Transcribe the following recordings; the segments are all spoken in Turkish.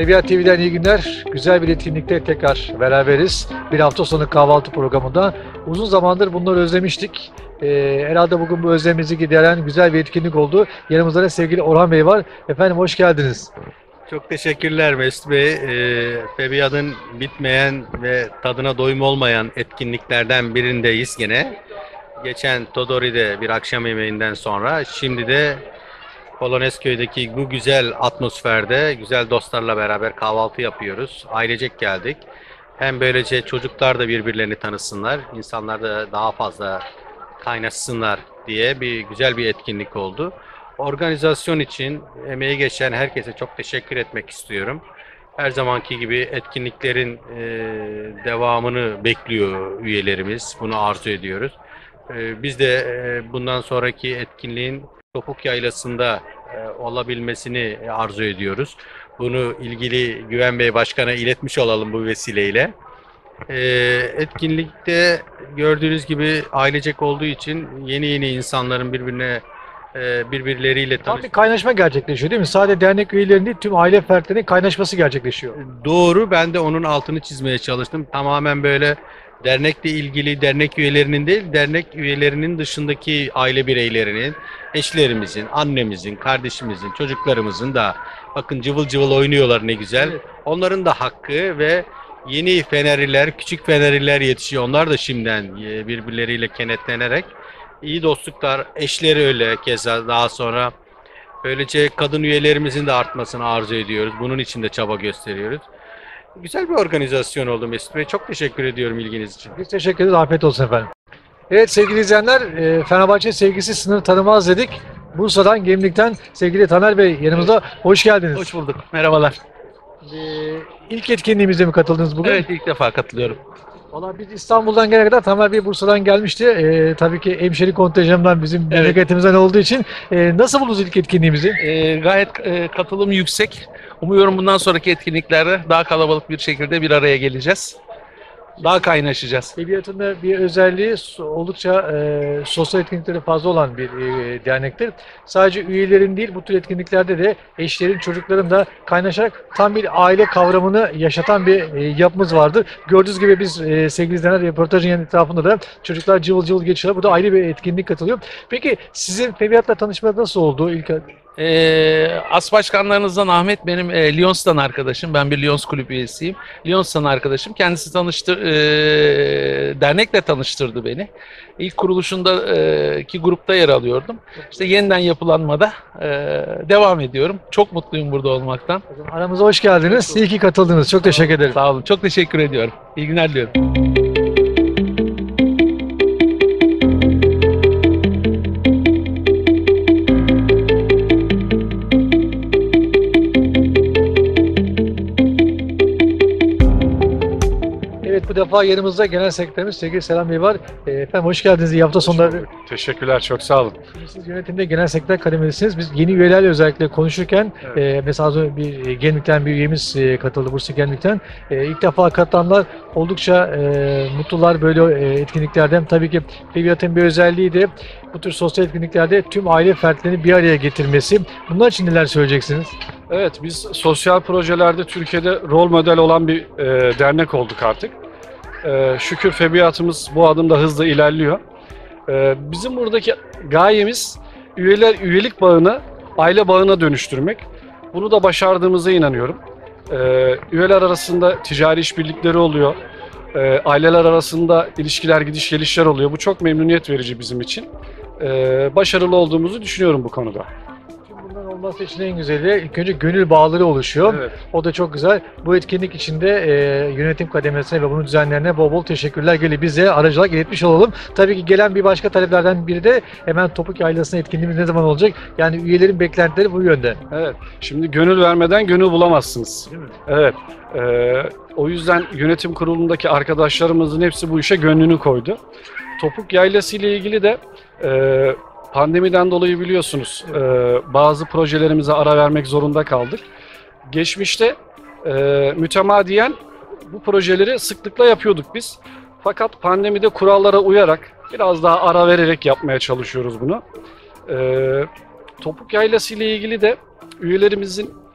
Febiyat TV'den iyi günler. Güzel bir etkinlikte tekrar beraberiz. Bir hafta sonu kahvaltı programında. Uzun zamandır bunları özlemiştik. Herhalde bugün bu özlemimizi gideren güzel bir etkinlik oldu. Yanımızda da sevgili Orhan Bey var. Efendim hoş geldiniz. Çok teşekkürler Mesut Bey. Febiyat'ın bitmeyen ve tadına doyum olmayan etkinliklerden birindeyiz gene. Geçen Todori'de bir akşam yemeğinden sonra, şimdi de Polonezköy'deki bu güzel atmosferde güzel dostlarla beraber kahvaltı yapıyoruz. Ailecek geldik. Hem böylece çocuklar da birbirlerini tanısınlar, insanlar da daha fazla kaynaşsınlar diye güzel bir etkinlik oldu. Organizasyon için emeği geçen herkese çok teşekkür etmek istiyorum. Her zamanki gibi etkinliklerin devamını bekliyor üyelerimiz. Bunu arzu ediyoruz. Biz de bundan sonraki etkinliğin Topuk Yaylası'nda olabilmesini arzu ediyoruz. Bunu ilgili Güven Bey Başkan'a iletmiş olalım bu vesileyle. Etkinlikte gördüğünüz gibi ailecek olduğu için yeni insanların birbirleriyle Tam bir kaynaşma gerçekleşiyor değil mi? Sadece dernek üyelerinin değil, tüm aile fertlerinin kaynaşması gerçekleşiyor. Doğru, ben de onun altını çizmeye çalıştım. Tamamen böyle dernekle ilgili dernek üyelerinin değil, dernek üyelerinin dışındaki aile bireylerinin, eşlerimizin, annemizin, kardeşimizin, çocuklarımızın da bakın cıvıl cıvıl oynuyorlar ne güzel. Evet. Onların da hakkı ve yeni Fenerliler, küçük Fenerliler yetişiyor. Onlar da şimdiden birbirleriyle kenetlenerek iyi dostluklar, eşleri öyle keza daha sonra. Böylece kadın üyelerimizin de artmasını arzu ediyoruz. Bunun için de çaba gösteriyoruz. Güzel bir organizasyon oldu Mesut Bey. Çok teşekkür ediyorum ilginiz için. Biz teşekkür ederiz. Afiyet olsun efendim. Evet sevgili izleyenler, Fenerbahçe sevgisi sınır tanımaz dedik. Bursa'dan, Gemlik'ten sevgili Taner Bey yanımızda. Hoş geldiniz. Hoş bulduk. Merhabalar. İlk etkinliğimize mi katıldınız bugün? Evet, ilk defa katılıyorum. Valla biz İstanbul'dan gelene kadar Tamer Bey Bursa'dan gelmişti. Tabii ki hemşeri kontenjanından bizim Evet. memleketimizden olduğu için. Nasıl buldunuz ilk etkinliğimizi? Gayet katılım yüksek. Umuyorum bundan sonraki etkinliklerde daha kalabalık bir şekilde bir araya geleceğiz. Daha kaynaşacağız. Febiyat'ın da bir özelliği oldukça sosyal etkinlikleri fazla olan bir dernektir. Sadece üyelerin değil bu tür etkinliklerde de eşlerin, çocukların da kaynaşarak tam bir aile kavramını yaşatan bir yapımız vardır. Gördüğünüz gibi biz sevgili izleyenler röportajın yanı etrafında da çocuklar cıvıl cıvıl geçiyorlar. Burada ayrı bir etkinlik katılıyor. Peki sizin Febiyat'la tanışmanız nasıl oldu? As başkanlarınızdan Ahmet benim Lyons'tan arkadaşım. Ben bir Lyons kulüp üyesiyim. Lyons'tan arkadaşım. Kendisi dernekle tanıştırdı beni. İlk kuruluşundaki grupta yer alıyordum. İşte yeniden yapılanmada devam ediyorum. Çok mutluyum burada olmaktan. Aramıza hoş geldiniz. İyi ki katıldınız. Çok teşekkür ederim. Sağ olun. Çok teşekkür ediyorum. İyi günler diliyorum. Bu defa yanımızda Genel Sekreterimiz sevgili Selam Bey var. Efendim hoş geldiniz. İyi hafta sonları. Teşekkürler, çok sağ olun. Siz yönetimde Genel Sekreter kademedesiniz. Biz yeni üyelerle özellikle konuşurken mesela az önce bir Gemlik'ten bir üyemiz katıldı Bursa Gemlik'ten. İlk defa katılanlar oldukça mutlular böyle etkinliklerden. Tabii ki Febiyat'ın bir özelliği de bu tür sosyal etkinliklerde tüm aile fertlerini bir araya getirmesi. Bunlar için neler söyleyeceksiniz? Evet, biz sosyal projelerde Türkiye'de rol model olan bir dernek olduk artık. Şükür Febiyatımız bu adımda hızla ilerliyor. Bizim buradaki gayemiz üyelik bağını aile bağına dönüştürmek. Bunu da başardığımıza inanıyorum. Üyeler arasında ticari işbirlikleri oluyor. Aileler arasında ilişkiler, gidiş gelişler oluyor. Bu çok memnuniyet verici bizim için. Başarılı olduğumuzu düşünüyorum bu konuda. Bunların olması için en güzeli ilk önce gönül bağları oluşuyor. Evet. O da çok güzel. Bu etkinlik içinde yönetim kademesine ve bunu düzenleyenlere bol bol teşekkürler geliyor. Bize aracılık iletmiş olalım. Tabii ki gelen bir başka taleplerden biri de hemen Topuk Yaylası'na etkinliğimiz ne zaman olacak? Yani üyelerin beklentileri bu yönde. Evet. Şimdi gönül vermeden gönül bulamazsınız. Değil mi? Evet. O yüzden yönetim kurulundaki arkadaşlarımızın hepsi bu işe gönlünü koydu. Topuk Yaylası ile ilgili de pandemiden dolayı biliyorsunuz bazı projelerimize ara vermek zorunda kaldık. Geçmişte mütemadiyen bu projeleri sıklıkla yapıyorduk biz. Fakat pandemide kurallara uyarak biraz daha ara vererek yapmaya çalışıyoruz bunu. Topuk Yaylası ile ilgili de üyelerimizin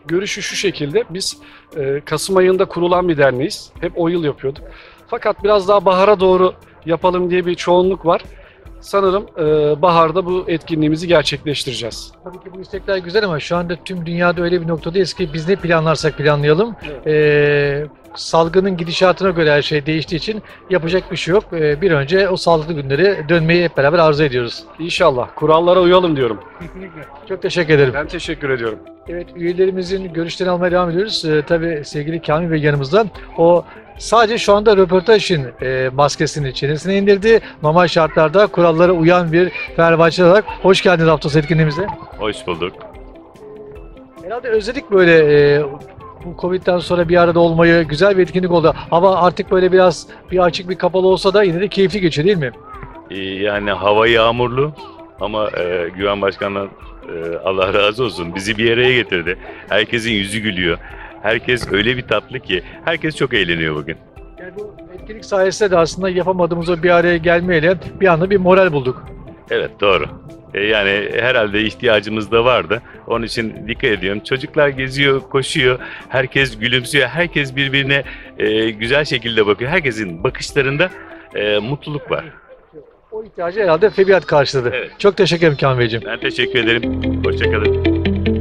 görüşü şu şekilde. Biz Kasım ayında kurulan bir derneğiz. Hep o yıl yapıyorduk. Fakat biraz daha bahara doğru yapalım diye bir çoğunluk var. Sanırım baharda bu etkinliğimizi gerçekleştireceğiz. Tabii ki bu istekler güzel ama şu anda tüm dünyada öyle bir noktadayız ki biz ne planlarsak planlayalım. Salgının gidişatına göre her şey değiştiği için yapacak bir şey yok. Bir önce o sağlıklı günleri dönmeyi hep beraber arzu ediyoruz. İnşallah. Kurallara uyalım diyorum. Çok teşekkür ederim. Ben teşekkür ediyorum. Evet, üyelerimizin görüşlerini almaya devam ediyoruz. Tabii sevgili Kamil Bey yanımızda. O sadece şu anda röportaj için maskesini çenesine indirdi. Normal şartlarda kurallara uyan bir Fenerbahçe olarak hoş geldiniz hafta sonu etkinliğimize. Hoş bulduk. Herhalde özledik böyle bu Covid'den sonra bir arada olmayı. Güzel bir etkinlik oldu. Hava artık böyle biraz bir açık bir kapalı olsa da yine de keyifli geçiyor değil mi? Yani hava yağmurlu ama Güven Başkan'dan Allah razı olsun bizi bir araya getirdi. Herkesin yüzü gülüyor. Herkes öyle bir tatlı ki herkes çok eğleniyor bugün. Yani bu etkinlik sayesinde de aslında yapamadığımız o bir araya gelmeyle bir anda bir moral bulduk. Evet, doğru. Yani herhalde ihtiyacımız da vardı. Onun için dikkat ediyorum. Çocuklar geziyor, koşuyor. Herkes gülümsüyor. Herkes birbirine güzel şekilde bakıyor. Herkesin bakışlarında mutluluk var. O ihtiyacı herhalde Febiyat karşıladı. Evet. Çok teşekkür ederim Kamil Beyciğim. Ben teşekkür ederim. Hoşça kalın.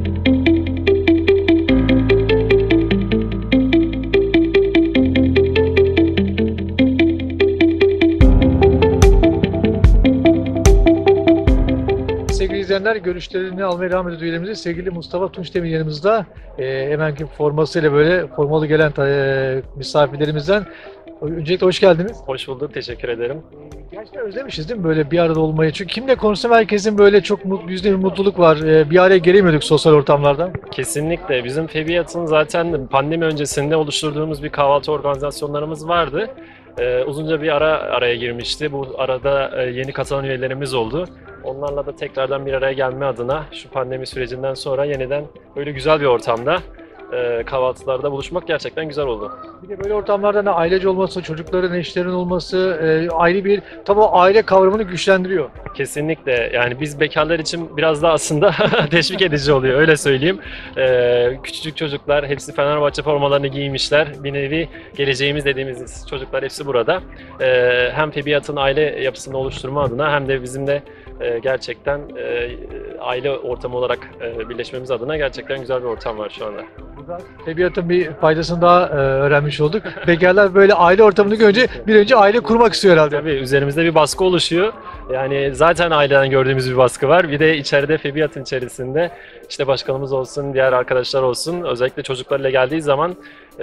Sevgili izleyenler, görüşlerini almaya devam ediyoruz üyelerimize. Sevgili Mustafa Tunçdemir yanımızda. Hemenki formasıyla böyle formalı gelen misafirlerimizden. Öncelikle hoş geldiniz. Hoş bulduk, teşekkür ederim. Gerçekten özlemişiz değil mi böyle bir arada olmayı? Çünkü kimle konuşsam herkesin böyle çok yüzde bir mutluluk var. Bir araya gelemiyorduk sosyal ortamlarda. Kesinlikle. Bizim Febiyat'ın zaten pandemi öncesinde oluşturduğumuz bir kahvaltı organizasyonlarımız vardı. Uzunca bir araya girmişti. Bu arada yeni katılan üyelerimiz oldu. Onlarla da tekrardan bir araya gelme adına şu pandemi sürecinden sonra yeniden böyle güzel bir ortamda kahvaltılarda buluşmak gerçekten güzel oldu. Bir de böyle ortamlarda ne ailece olması, çocukların, eşlerin olması ayrı bir, tabii o aile kavramını güçlendiriyor. Kesinlikle. Yani biz bekarlar için biraz daha aslında teşvik edici oluyor, öyle söyleyeyim. Küçücük çocuklar, hepsi Fenerbahçe formalarını giymişler. Bir nevi geleceğimiz dediğimiz çocuklar hepsi burada. Hem Febiyat'ın aile yapısını oluşturma adına hem de bizim de gerçekten aile ortamı olarak birleşmemiz adına gerçekten güzel bir ortam var şu anda. Febiyat'ın bir faydasını daha öğrenmiş olduk. Bekarlar böyle aile ortamını görünce bir önce aile kurmak istiyor herhalde. Tabii üzerimizde bir baskı oluşuyor. Yani zaten aileden gördüğümüz bir baskı var. Bir de içeride Febiyat'ın içerisinde işte başkanımız olsun, diğer arkadaşlar olsun, özellikle çocuklarla geldiği zaman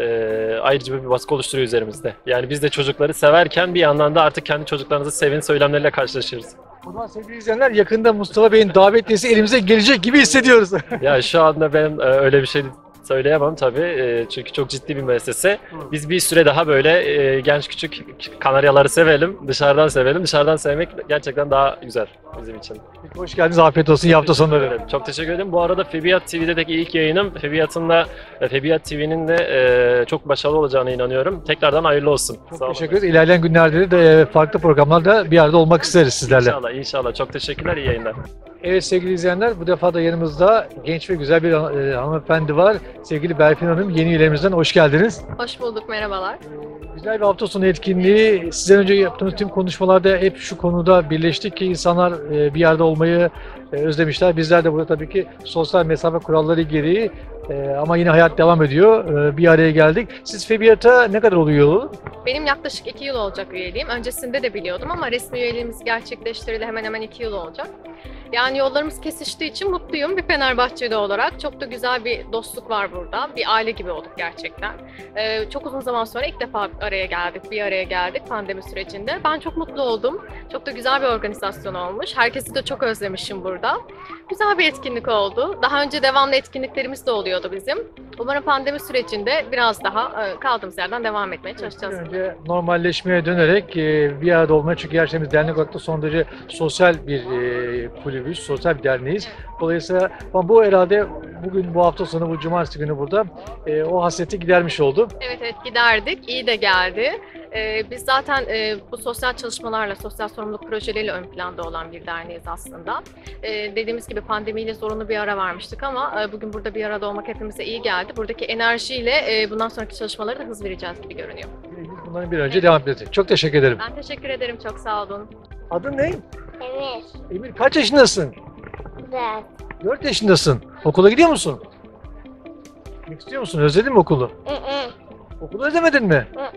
ayrıca bir baskı oluşturuyor üzerimizde. Yani biz de çocukları severken bir yandan da artık kendi çocuklarınızı sevin söylemleriyle karşılaşıyoruz. O zaman sevgili izleyenler, yakında Mustafa Bey'in davetlisi elimize gelecek gibi hissediyoruz. Ya şu anda ben öyle bir şey söyleyemem tabii. Çünkü çok ciddi bir müessese. Biz bir süre daha böyle genç küçük kanaryaları sevelim, dışarıdan sevelim. Dışarıdan sevmek gerçekten daha güzel bizim için. Hoş geldiniz, afiyet olsun iyi hafta sonları. Evet, çok teşekkür ederim. Bu arada Febiyat TV'deki ilk yayınım. Febiyat TV'nin de çok başarılı olacağına inanıyorum. Tekrardan hayırlı olsun. Çok teşekkür ederiz. İlerleyen günlerde de farklı programlarda bir arada olmak isteriz sizlerle. İnşallah, inşallah. Çok teşekkürler. İyi yayınlar. Evet sevgili izleyenler, bu defa da yanımızda genç ve güzel bir hanımefendi var. Sevgili Berfin Hanım, yeni üyelerimizden hoş geldiniz. Hoş bulduk, merhabalar. Güzel bir hafta sonu etkinliği. Sizden önce yaptığımız tüm konuşmalarda hep şu konuda birleştik ki insanlar bir yerde olmayı özlemişler. Bizler de burada tabii ki sosyal mesafe kuralları gereği ama yine hayat devam ediyor. Bir araya geldik. Siz Febiyat'a ne kadar oluyor? Benim yaklaşık 2 yıl olacak üyeliğim. Öncesinde de biliyordum ama resmi üyeliğimiz gerçekleştirildi, hemen hemen 2 yıl olacak. Yani yollarımız kesiştiği için mutluyum bir Fenerbahçeli olarak. Çok da güzel bir dostluk var burada. Bir aile gibi olduk gerçekten. Çok uzun zaman sonra ilk defa bir araya geldik pandemi sürecinde. Ben çok mutlu oldum. Çok da güzel bir organizasyon olmuş. Herkesi de çok özlemişim burada. Güzel bir etkinlik oldu. Daha önce devamlı etkinliklerimiz de oluyordu bizim. Umarım pandemi sürecinde biraz daha kaldığımız yerden devam etmeye çalışacağız. Önce normalleşmeye dönerek bir arada olmaya, çünkü gerçekten biz dernek olarak da son derece sosyal bir kulübüz, sosyal bir derneğiz. Dolayısıyla bu herhalde bugün, bu hafta sonu, bu cumartesi günü burada o hasreti gidermiş oldu. Evet giderdik. İyi de geldi. Biz zaten bu sosyal çalışmalarla, sosyal sorumluluk projeleriyle ön planda olan bir derneğiz aslında. Dediğimiz gibi pandemiyle zorunlu bir ara vermiştik ama bugün burada bir arada olmak hepimize iyi geldi. Buradaki enerjiyle bundan sonraki çalışmalara da hız vereceğiz gibi görünüyor. Biz bunların bir an önce devam edeceğiz. Çok teşekkür ederim. Ben teşekkür ederim, çok sağ olun. Adın ne? Emir. Emir, kaç yaşındasın? Güzel. 4 yaşındasın. Okula gidiyor musun? Gitmek istiyor musun? Özledin mi okulu? Okulu özlemedin mi?